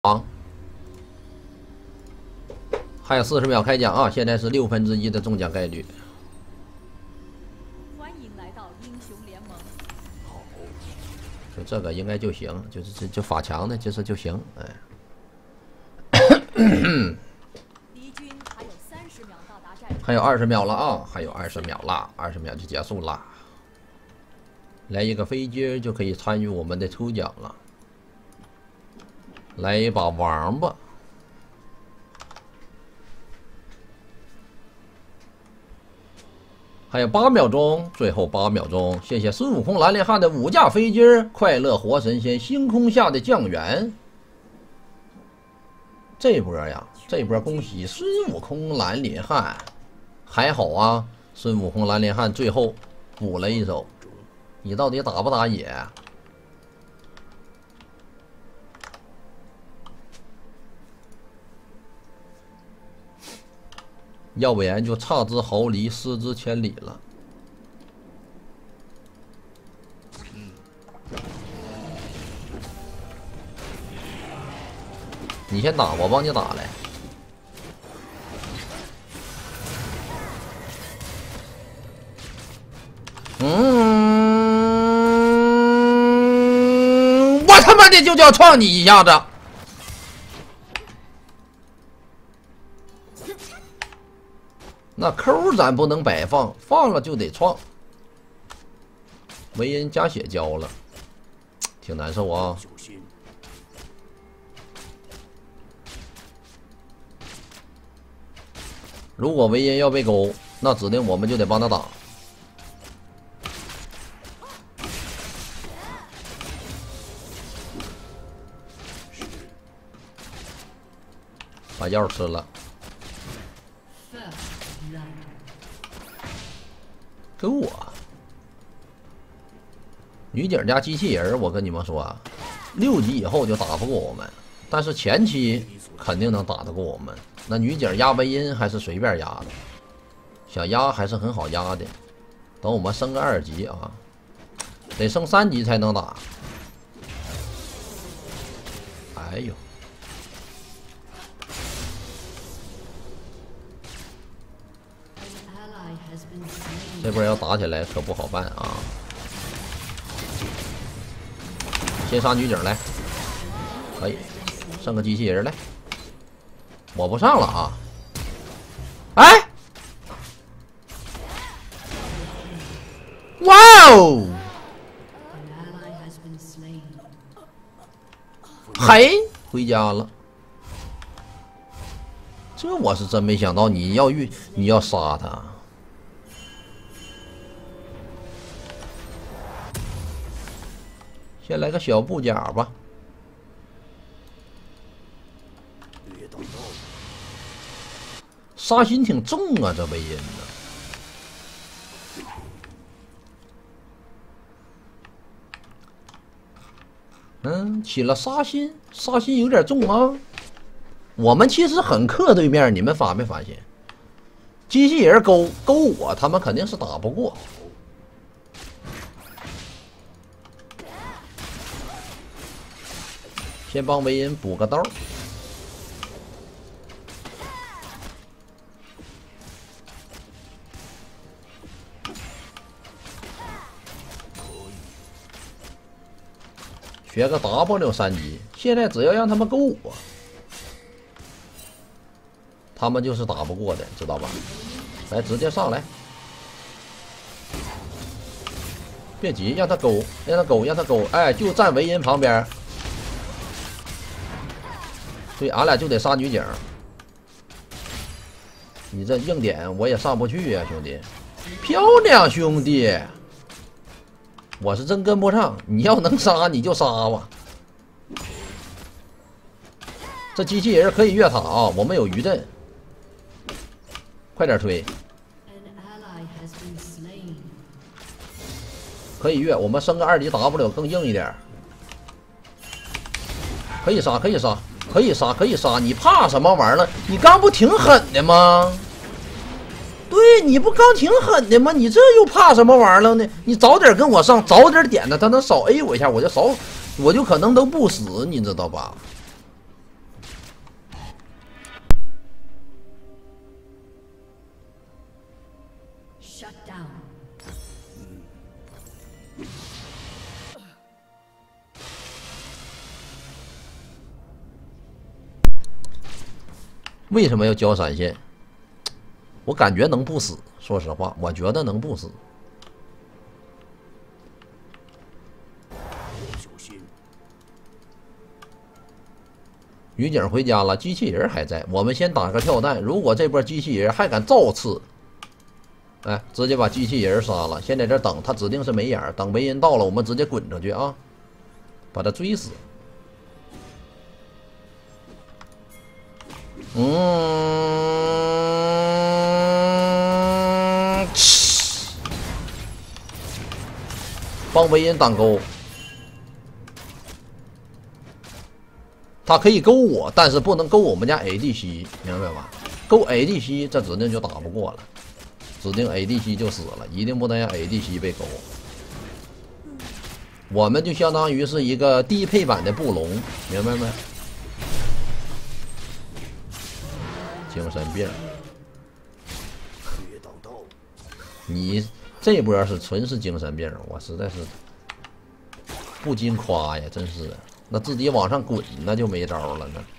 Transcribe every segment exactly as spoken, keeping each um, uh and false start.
啊，还有四十秒开奖啊！现在是六分之一的中奖概率。 欢迎来到英雄联盟。 好，就这个应该就行，就是这就法强的，就是就行，哎。 敌军还有三十秒到达战场。 还有二十秒了啊！还有二十秒了，二十秒就结束了。来一个飞机就可以参与我们的抽奖了。来一把王八。还有八秒钟，最后八秒钟，谢谢孙悟空蓝莲汉的五架飞机，快乐活神仙，星空下的酱园。这波呀，这波恭喜孙悟空蓝莲汉，还好啊，孙悟空蓝莲汉最后补了一手，你到底打不打野？要不然就差之毫厘，失之千里了。你先打，我帮你打来。嗯，我他妈的就叫撞你一下子。那扣咱不能摆放，放了就得创。维恩加血交了，挺难受啊。如果维恩要被勾，那指定我们就得帮他打。把药吃了。跟我女警加机器人，我跟你们说啊，六级以后就打不过我们，但是前期肯定能打得过我们。那女警压维恩还是随便压的，想压还是很好压的。等我们升个二级啊，得升三级才能打。哎呦！这波要打起来可不好办啊！先杀女警来，可以，剩个机器人来，我不上了啊！哎，哇哦！嘿，回家了。这我是真没想到，你要遇你要杀他。先来个小布甲吧。杀心挺重啊，这维恩呢？嗯，起了杀心，杀心有点重啊。我们其实很克对面，你们发没发现？机器人勾勾我，他们肯定是打不过。先帮维恩补个刀。学个 W 三级，现在只要让他们勾我，他们就是打不过的，知道吧？来，直接上来，别急，让他勾，让他勾，让他勾，哎，就站维恩旁边。所以俺俩就得杀女警。你这硬点我也上不去呀、啊，兄弟！漂亮，兄弟！我是真跟不上，你要能杀你就杀吧。这机器人可以越塔啊，我们有余阵，快点推。可以越，我们升个二级 W 更硬一点。可以杀，可以杀。可以杀，可以杀，你怕什么玩意儿了？你刚不挺狠的吗？对，你不刚挺狠的吗？你这又怕什么玩意儿了呢？你早点跟我上，早点点他，他能少 A 我一下，我就少，我就可能都不死，你知道吧？ 为什么要交闪现？我感觉能不死，说实话，我觉得能不死。女警回家了，机器人还在。我们先打个跳弹，如果这波机器人还敢造次，哎，直接把机器人杀了。先在这等，他指定是没眼。等维恩到了，我们直接滚出去啊，把他追死。嗯，帮维恩挡钩。他可以勾我，但是不能勾我们家 A D C， 明白吧？勾 A D C， 这指定就打不过了，指定 A D C 就死了，一定不能让 A D C 被勾。我们就相当于是一个低配版的布隆，明白没？精神病，你这波是纯是精神病，我实在是不禁夸呀，真是。那自己往上滚，那就没招了呢。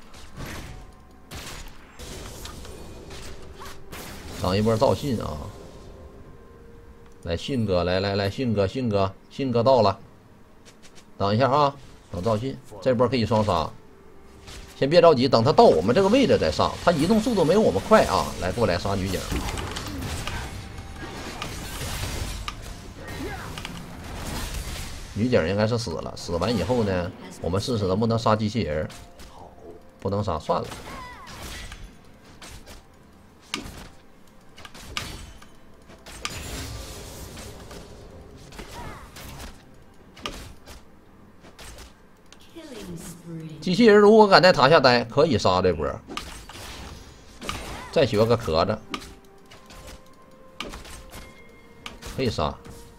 等一波造信啊！来，信哥，来来来，信哥，信哥，信哥到了。等一下啊，等造信，这波可以双杀。先别着急，等他到我们这个位置再上。他移动速度没有我们快啊！来，过来杀女警。女警应该是死了，死完以后呢，我们试试能不能杀机器人。不能杀，算了。机器人如果敢在塔下待，可以杀这波。再学个壳子，可以杀。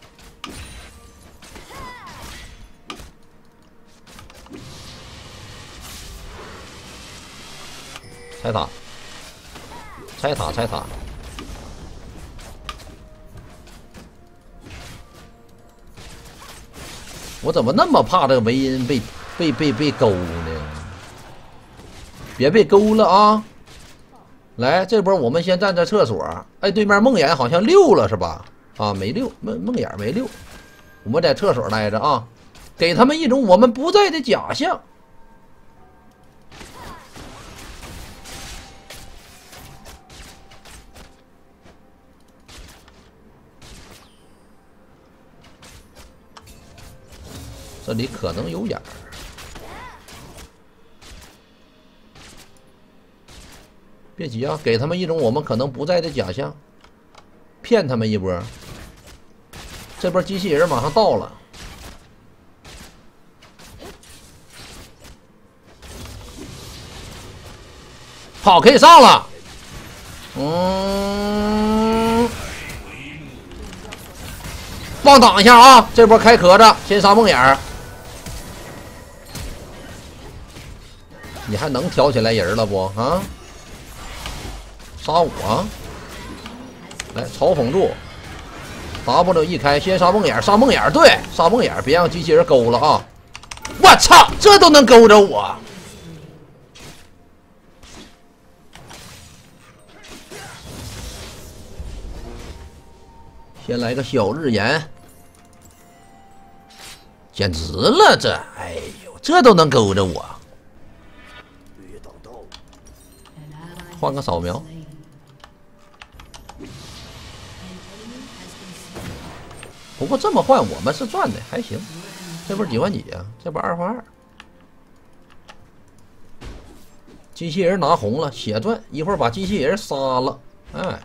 拆塔，拆塔，拆塔！我怎么那么怕这个维恩被被被被勾呢？别被勾了啊！来，这波我们先站在厕所。哎，对面梦魇好像溜了是吧？啊，没溜，梦梦魇没溜。我们在厕所待着啊，给他们一种我们不在的假象。这里可能有眼儿，别急啊，给他们一种我们可能不在的假象，骗他们一波。这波机器人马上到了，好，可以上了。嗯，忘挡一下啊！这波开壳子，先杀梦魇。你还能挑起来人了不啊？杀我！来嘲讽住 ，W 一开，先杀梦魇，杀梦魇，对，杀梦魇，别让机器人勾了啊！我操，这都能勾着我！先来个小日炎，简直了这！哎呦，这都能勾着我！换个扫描。不过这么换我们是赚的，还行。这波几换几啊？这波二换二。机器人拿红了，血赚，一会儿把机器人杀了。哎，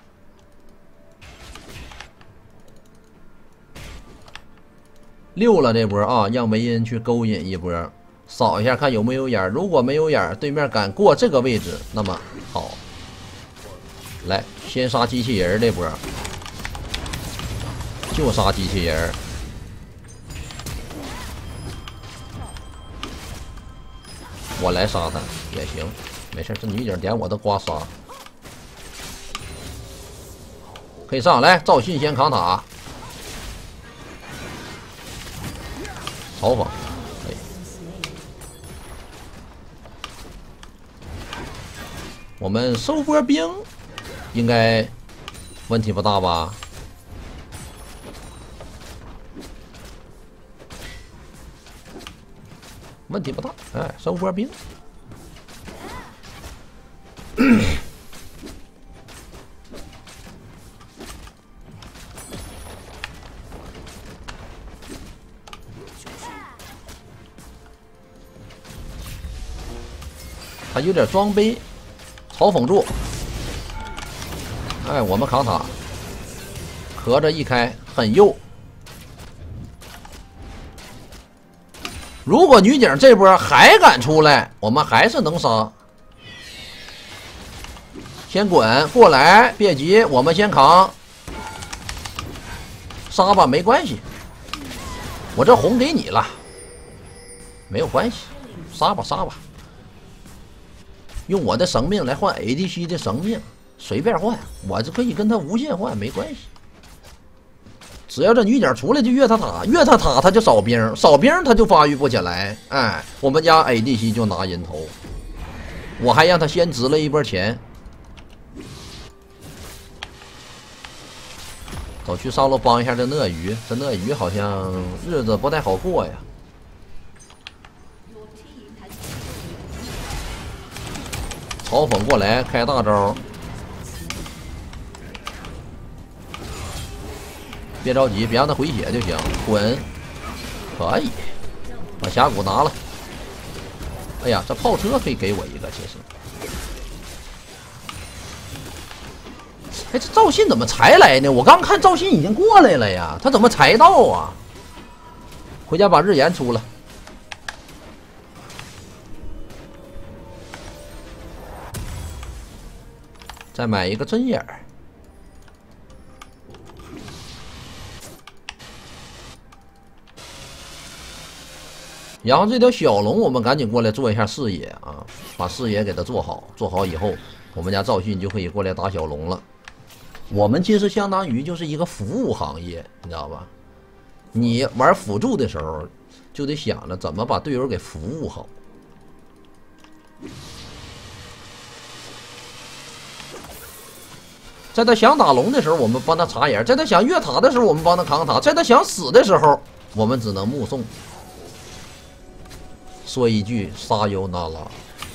溜了这波啊！让维恩去勾引一波，扫一下看有没有眼。如果没有眼，对面敢过这个位置，那么好。来，先杀机器人这波，就杀机器人。我来杀他也行，没事。这女警点我的刮痧。 可以上来，赵信先扛塔，嘲讽，可以。我们收波兵应该问题不大吧？问题不大，哎，收波兵。他有点装杯，嘲讽住。哎，我们扛塔，壳子一开很右。如果女警这波还敢出来，我们还是能杀。先滚过来，别急，我们先扛，杀吧，没关系。我这红给你了，没有关系，杀吧杀吧。用我的生命来换 A D C 的生命，随便换，我就可以跟他无限换，没关系。只要这女警出来就越他塔，越他塔他就扫兵，扫兵他就发育不起来。哎，我们家 A D C 就拿人头，我还让他先值了一波钱。走去上路帮一下这鳄鱼，这鳄鱼好像日子不太好过呀。嘲讽过来开大招，别着急，别让他回血就行。滚，可以把峡谷拿了。哎呀，这炮车可以给我一个，其实。哎，这赵信怎么才来呢？我刚看赵信已经过来了呀，他怎么才到啊？回家把日炎出了。再买一个针眼儿，然后这条小龙我们赶紧过来做一下视野啊，把视野给它做好，做好以后，我们家赵信就可以过来打小龙了。我们其实相当于就是一个服务行业，你知道吧？你玩辅助的时候，就得想着怎么把队友给服务好。在他想打龙的时候，我们帮他插眼；在他想越塔的时候，我们帮他扛塔；在他想死的时候，我们只能目送。说一句撒尤那拉，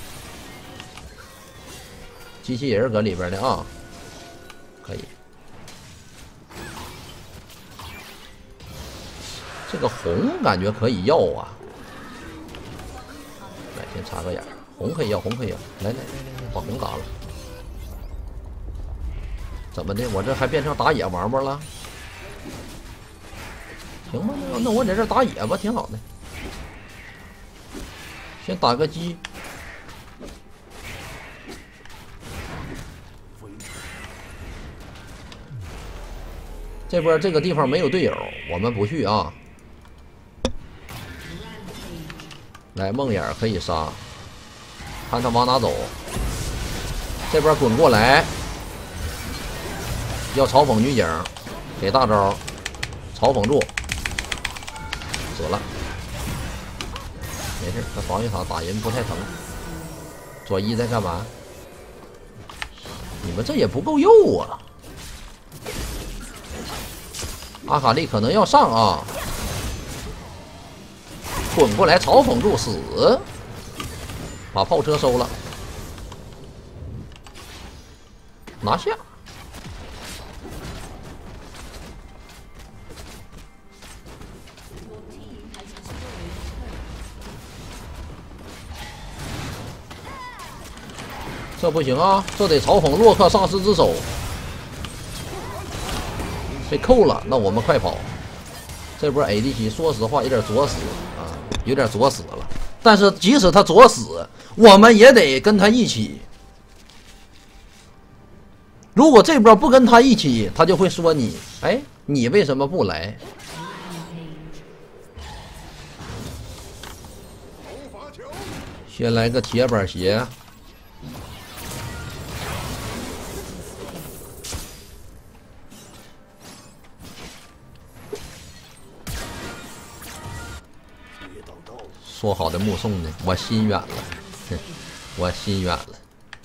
机器人搁里边呢啊，可以。这个红感觉可以要啊，来先插个眼，红可以要，红可以要，来来来来来，把红打了。怎么的？我这还变成打野王八了？行吧，那那我在这打野吧，挺好的。先打个鸡。这波这个地方没有队友，我们不去啊。来，梦魇可以杀，看他往哪走。这边滚过来。要嘲讽女警，给大招，嘲讽住，死了，没事，那防御塔打人不太疼。左一在干嘛？你们这也不够右啊！阿卡丽可能要上啊，滚过来嘲讽住，死，把炮车收了，拿下。这不行啊，这得嘲讽洛克萨斯之手，被扣了，那我们快跑。这波 A D C 说实话有点作死啊，有点作死了。但是即使他作死，我们也得跟他一起。如果这波不跟他一起，他就会说你，哎，你为什么不来？先来个铁板鞋。 说好的目送呢？我心远了，哼，我心远了。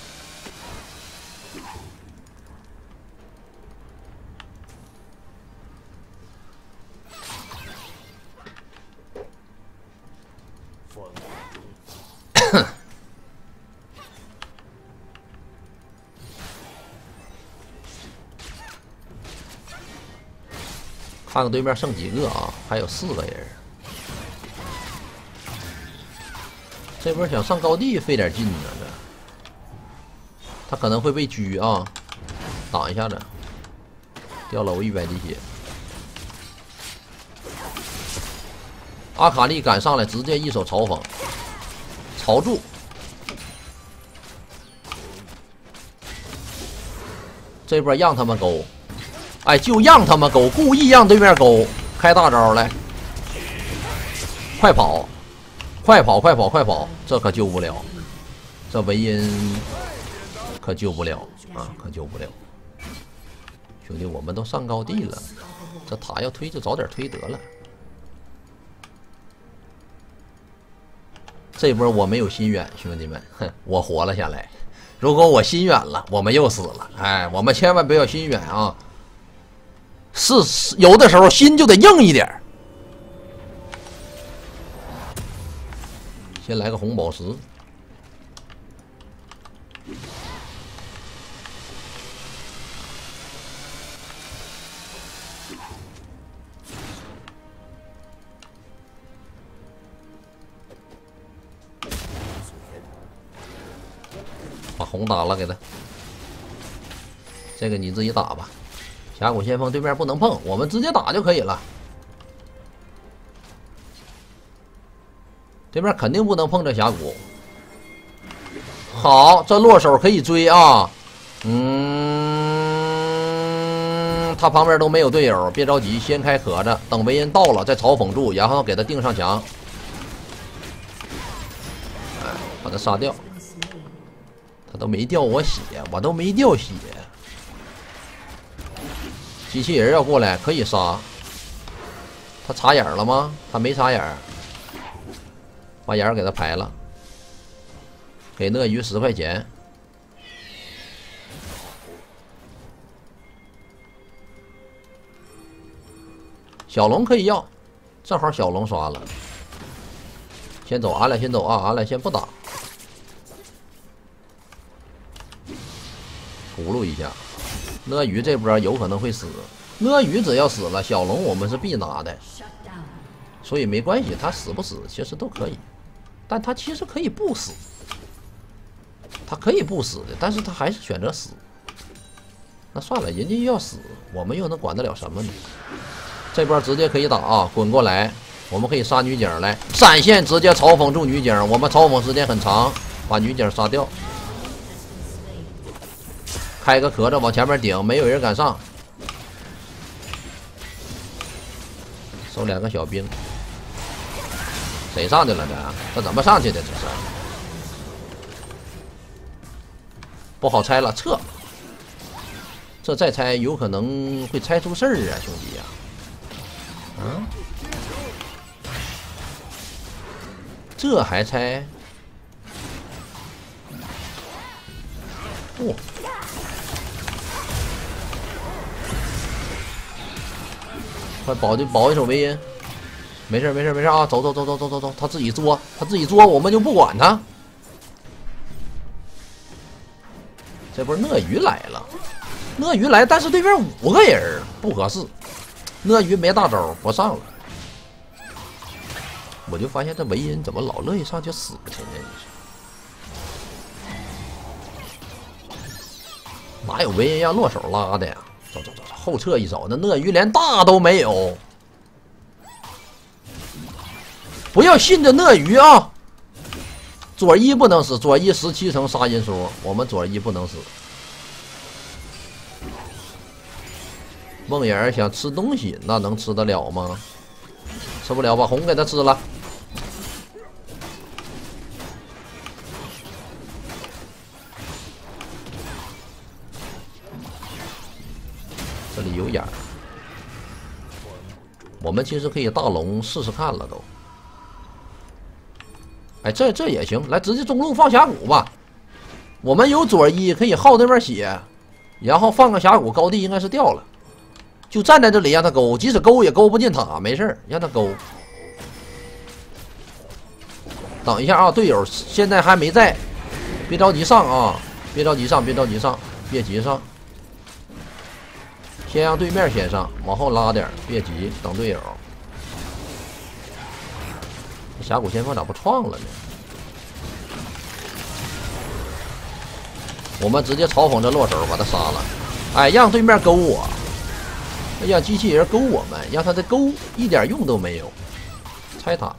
看看对面剩几个啊？还有四个人。这波想上高地费点劲呢，这他可能会被狙啊！挡一下子，掉了我一百滴血。阿卡丽赶上来，直接一手嘲讽，朝住。这波让他们勾。哎，就让他们勾，故意让对面勾，开大招来，快跑，快跑，快跑，快跑！这可救不了，这维因可救不了啊，可救不了。兄弟，我们都上高地了，这塔要推就早点推得了。这波我没有心远，兄弟们，哼，我活了下来。如果我心远了，我们又死了。哎，我们千万不要心远啊！是有的时候心就得硬一点。先来个红宝石，把红打了给他。这个你自己打吧。峡谷先锋对面不能碰，我们直接打就可以了。对面肯定不能碰这峡谷。好，这落手可以追啊。嗯，他旁边都没有队友，别着急，先开壳子，等维恩到了再嘲讽住，然后给他定上墙。哎，把他杀掉。他都没掉我血，我都没掉血。机器人要过来可以杀，他插眼了吗？他没插眼，把眼给他排了，给鳄鱼十块钱。小龙可以要，正好小龙刷了。先走，俺俩先走啊，俺俩先不打，葫芦一下。鳄鱼这波有可能会死，鳄鱼只要死了，小龙我们是必拿的，所以没关系，他死不死其实都可以，但他其实可以不死，他可以不死的，但是他还是选择死。那算了，人家要死，我们又能管得了什么呢？这波直接可以打啊，滚过来，我们可以杀女警来，闪现直接嘲讽住女警，我们嘲讽时间很长，把女警杀掉。开个壳子往前面顶，没有人敢上。收两个小兵，谁上去了这？这怎么上去的？这是不好拆了，撤。这再拆有可能会拆出事儿啊，兄弟呀！啊，这还拆？不、哦。快保就保一手维恩，没事没事没事啊，走走走走走走走，他自己作，他自己作，我们就不管他。这波鳄鱼来了，鳄鱼来，但是对面五个人不合适，鳄鱼没大招，不上了。我就发现这维恩怎么老乐意上去死去呢？哪有维恩让落手拉的呀？走走走，后撤一手，那鳄鱼连大都没有。不要信着鳄鱼啊！左一不能死，左一十七层杀人数，我们左一不能死。梦魇想吃东西，那能吃得了吗？吃不了，把红给他吃了。这里有眼儿，我们其实可以大龙试试看了都。 哎，这这也行，来直接中路放峡谷吧。我们有左一可以耗那边血，然后放个峡谷，高地应该是掉了，就站在这里让他勾，即使勾也勾不进塔，没事让他勾。等一下啊，队友现在还没在，别着急上啊，别着急上，别着急上，别急上，先让对面先上，往后拉点，别急，等队友。峡谷先锋咋不创了呢？我们直接嘲讽这落手把他杀了，哎，让对面勾我，让机器人勾我们，让他的勾一点用都没有，拆塔。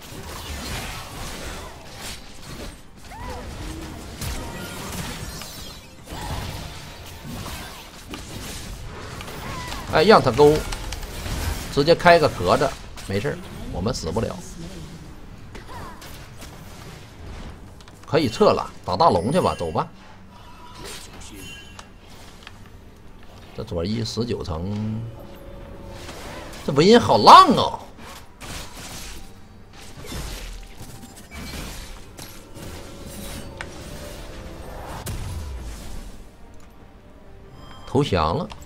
哎，让他勾，直接开个壳子，没事，我们死不了，可以撤了，打大龙去吧，走吧。这左一十九层，这文音好浪哦！投降了。